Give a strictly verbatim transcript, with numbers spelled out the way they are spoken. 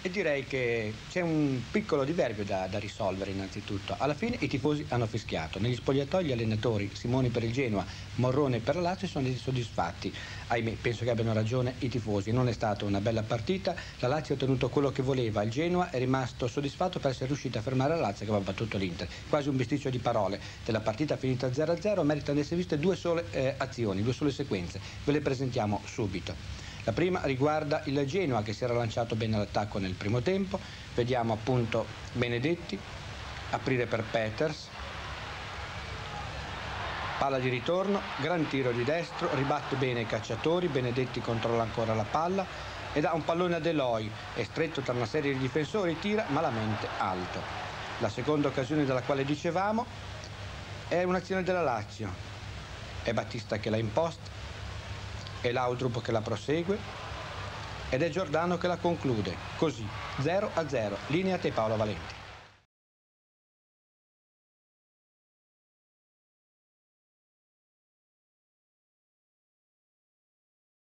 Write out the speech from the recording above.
E direi che c'è un piccolo diverbio da, da risolvere innanzitutto. Alla fine i tifosi hanno fischiato. Negli spogliatoi gli allenatori, Simoni per il Genoa, Morrone per la Lazio, sono soddisfatti. Ahimè, penso che abbiano ragione i tifosi. Non è stata una bella partita, la Lazio ha ottenuto quello che voleva, il Genoa è rimasto soddisfatto per essere riuscito a fermare la Lazio che aveva battuto l'Inter. Quasi un bisticcio di parole. Della partita finita zero a zero meritano di essere viste due sole eh, azioni, due sole sequenze. Ve le presentiamo subito. La prima riguarda il Genoa che si era lanciato bene all'attacco nel primo tempo. Vediamo appunto Benedetti aprire per Peters, palla di ritorno, gran tiro di destro, ribatte bene i cacciatori, Benedetti controlla ancora la palla e dà un pallone ad Eloy, è stretto tra una serie di difensori, tira malamente alto. La seconda occasione della quale dicevamo è un'azione della Lazio, è Battista che la imposta, è Laudrup che la prosegue ed è Giordano che la conclude. Così, zero a zero, linea a te Paolo Valenti.